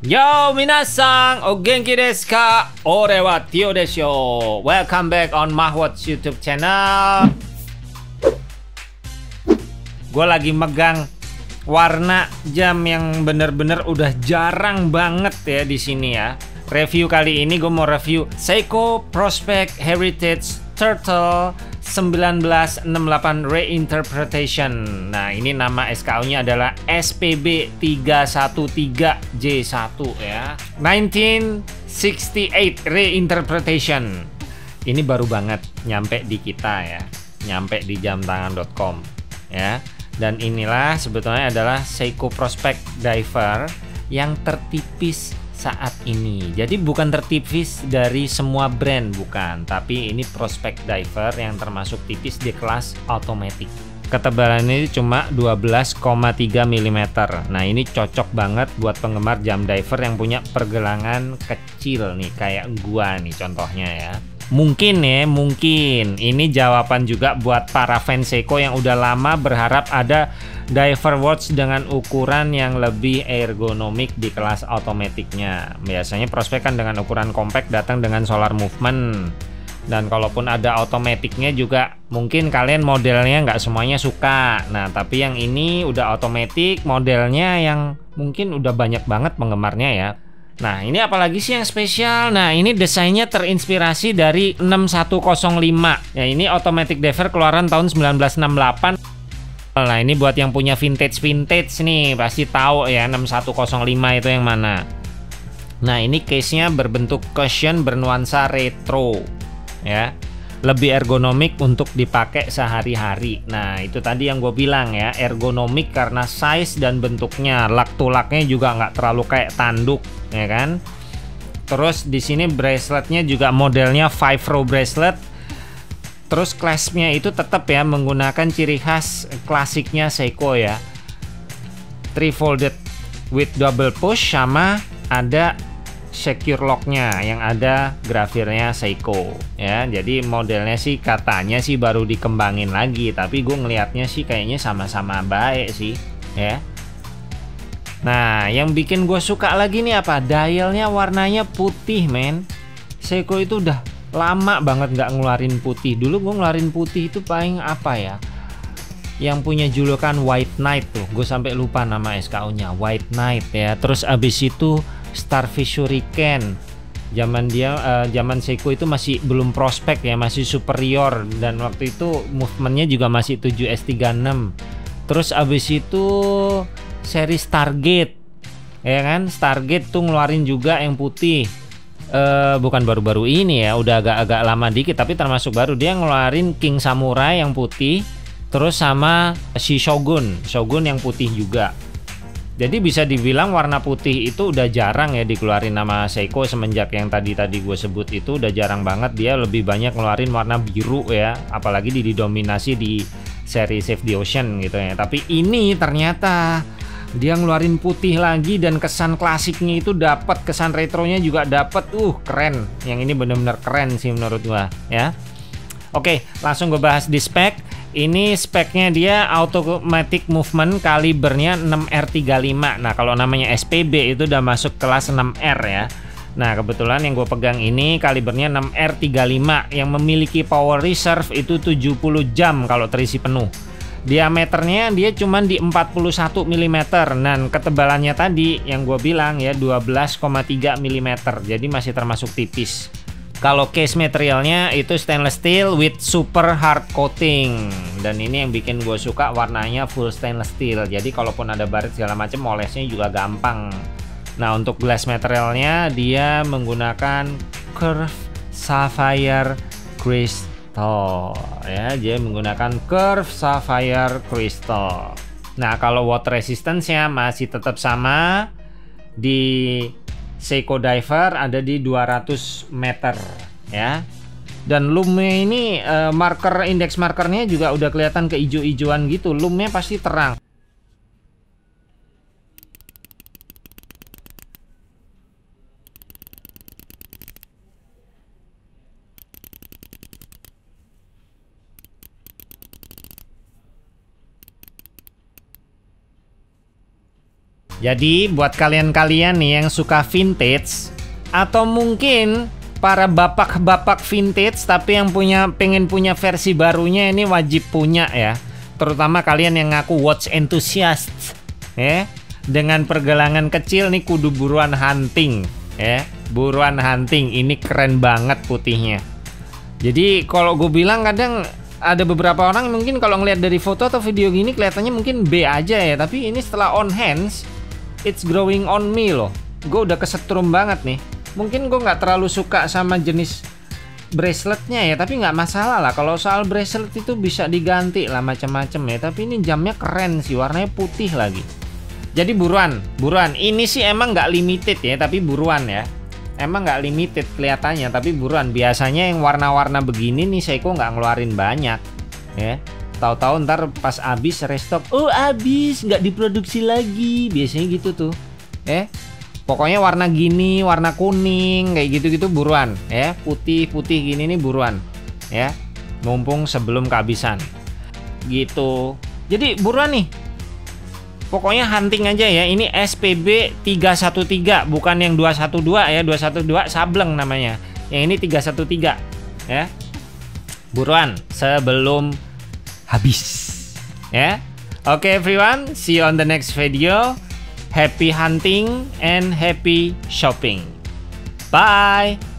Yo, minasan, o genki desu ka? Ore wa Tio desu yo. Welcome back on Mahwatch YouTube channel. Gue lagi megang warna jam yang bener-bener udah jarang banget ya di sini ya. Review kali ini gue mau review Seiko Prospex Heritage Turtle 1968 Reinterpretation. Nah, ini nama SKU-nya adalah SPB 313J1 ya. 1968 Reinterpretation. Ini baru banget nyampe di kita ya. Nyampe di jamtangan.com ya. Dan inilah sebetulnya adalah Seiko Prospex Diver yang tertipis saat ini. Jadi bukan tertipis dari semua brand, bukan, tapi ini Prospex Diver yang termasuk tipis di kelas automatic. Ketebalan ini cuma 12,3 mm. Nah, ini cocok banget buat penggemar jam diver yang punya pergelangan kecil nih, kayak gua nih contohnya ya. Mungkin ini jawaban juga buat para fans Seiko yang udah lama berharap ada diver watch dengan ukuran yang lebih ergonomik di kelas otomatiknya. Biasanya Prospex kan dengan ukuran compact datang dengan solar movement. Dan kalaupun ada otomatiknya juga mungkin kalian modelnya nggak semuanya suka. Nah, tapi yang ini udah otomatik, modelnya yang mungkin udah banyak banget penggemarnya ya. Nah, ini apalagi sih yang spesial? Nah, ini desainnya terinspirasi dari 6105. Ya, ini automatic diver keluaran tahun 1968. Nah, ini buat yang punya vintage nih, pasti tahu ya 6105 itu yang mana. Nah, ini case-nya berbentuk cushion bernuansa retro ya. Lebih ergonomik untuk dipakai sehari-hari. Nah, itu tadi yang gue bilang ya, ergonomik karena size dan bentuknya. Lak-tulaknya juga nggak terlalu kayak tanduk, ya kan? Terus di sini braceletnya juga modelnya 5 row bracelet. Terus clasp-nya itu tetap ya menggunakan ciri khas klasiknya Seiko ya. 3 folded with double push, sama ada secure lock-nya yang ada grafirnya Seiko ya. Jadi modelnya sih katanya sih baru dikembangin lagi, tapi gue ngelihatnya sih kayaknya sama-sama baik sih ya. Nah, yang bikin gue suka lagi nih apa? Dialnya warnanya putih, men. Seiko itu udah lama banget nggak ngeluarin putih. Dulu gue ngeluarin putih itu paling apa ya, yang punya julukan White Knight tuh, gue sampai lupa nama SKU-nya, White Knight ya. Terus abis itu Starfish Hurricane. Zaman Seiko itu masih belum Prospex ya, masih superior, dan waktu itu movementnya juga masih 7S36. Terus abis itu seri Stargate ya kan. Stargate tuh ngeluarin juga yang putih. Bukan baru-baru ini ya, udah agak-agak lama dikit, tapi termasuk baru. Dia ngeluarin King Samurai yang putih, terus sama si Shogun yang putih juga. Jadi bisa dibilang warna putih itu udah jarang ya dikeluarin nama Seiko semenjak yang tadi gue sebut itu, udah jarang banget. Dia lebih banyak ngeluarin warna biru ya, apalagi didominasi di seri Save the Ocean gitu ya. Tapi ini ternyata dia ngeluarin putih lagi, dan kesan klasiknya itu dapat, kesan retronya juga dapat. Keren. Yang ini bener-bener keren sih menurut gua ya. Oke, langsung gue bahas di spek. Ini speknya dia automatic movement, kalibernya 6R35. Nah, kalau namanya SPB itu udah masuk kelas 6R ya. Nah, kebetulan yang gue pegang ini kalibernya 6R35 yang memiliki power reserve itu 70 jam kalau terisi penuh. Diameternya dia cuma di 41 mm, dan ketebalannya tadi yang gue bilang ya 12,3 mm. Jadi masih termasuk tipis. Kalau case materialnya itu stainless steel with super hard coating, dan ini yang bikin gue suka, warnanya full stainless steel. Jadi kalaupun ada baret segala macam, molesnya juga gampang. Nah, untuk glass materialnya dia menggunakan curved sapphire crystal ya. Dia menggunakan curved sapphire crystal. Nah, kalau water resistance-nya masih tetap sama di Seiko Diver, ada di 200 meter ya. Dan lumnya ini marker, indeks markernya juga udah kelihatan keijo-ijoan gitu. Lumnya pasti terang. Jadi buat kalian-kalian nih yang suka vintage atau mungkin para bapak-bapak vintage tapi yang pengen punya versi barunya, ini wajib punya ya. Terutama kalian yang ngaku watch enthusiast ya. Dengan pergelangan kecil nih kudu buruan hunting ya. Buruan hunting, ini keren banget putihnya. Jadi kalau gue bilang kadang ada beberapa orang mungkin kalau ngeliat dari foto atau video gini kelihatannya mungkin B aja ya, tapi ini setelah on hands it's growing on me loh. Gue udah kesetrum banget nih. Mungkin gue nggak terlalu suka sama jenis braceletnya ya, tapi nggak masalah lah. Kalau soal bracelet itu bisa diganti lah macam-macam ya. Tapi ini jamnya keren sih, warnanya putih lagi. Jadi buruan. Ini sih emang nggak limited ya, tapi buruan ya. Emang nggak limited kelihatannya, tapi buruan. Biasanya yang warna-warna begini nih Seiko nggak ngeluarin banyak ya. Tahu-tahu ntar pas habis restock, oh habis, nggak diproduksi lagi. Biasanya gitu tuh pokoknya warna gini, warna kuning kayak gitu-gitu buruan ya. Putih gini nih buruan ya, mumpung sebelum kehabisan gitu. Jadi buruan nih, pokoknya hunting aja ya. Ini SPB 313, bukan yang 212 ya. 212 sableng namanya. Yang ini 313 ya. Buruan sebelum habis ya. Oke everyone, see you on the next video. Happy hunting and happy shopping. Bye.